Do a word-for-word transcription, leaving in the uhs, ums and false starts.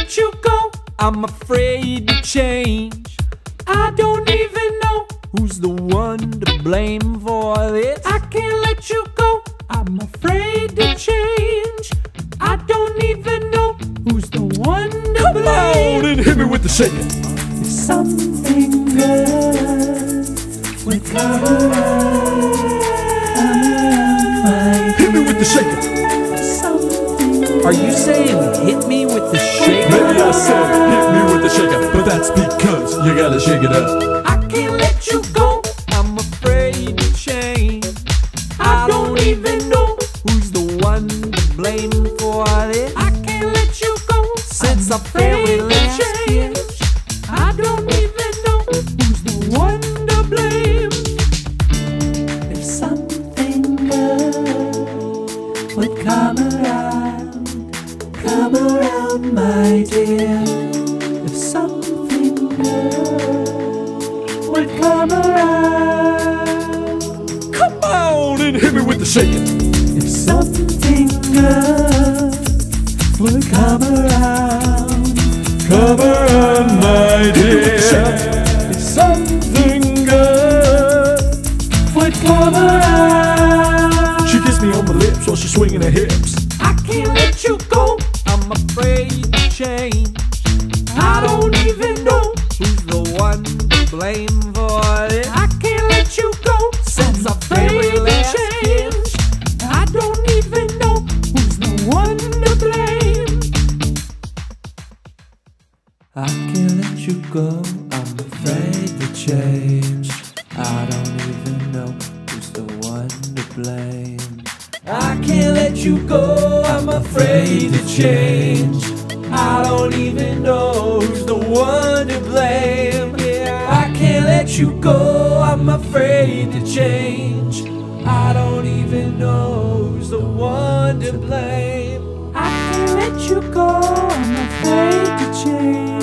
let you go. I'm afraid to change. I don't even know who's the one to blame for this. I can't let you go. I'm afraid to change. I don't even know who's the one to Come blame. on and hit me with the shaking. If something good would come around, Hit me with the shaking. something. Are you saying hit me with the shaker? Maybe I said hit me with the shaker, but that's because you gotta shake it up. I can't let you go. I'm afraid to change. I don't even know who's the one to blame for this. I can't let you go since I failed to change. I don't even know who's the one to blame. If something good would come around, come around, my dear. If something good would come around, Come on and hit me with the shaking. if something good would come around, Come around, my dear. if something good would come around. She kissed me on my lips while she's swinging her hips. I can't let you go. I'm afraid to change. I don't even know who's the one to blame for this. I can't let you go since I failed to change. I don't even know who's the one to blame. I can't let you go. I'm afraid to change. I don't even know who's the one to blame. I can't let you go, I'm afraid to change. I don't even know who's the one to blame. Yeah, I can't let you go, I'm afraid to change. I don't even know who's the one to blame. I can't let you go, I'm afraid to change.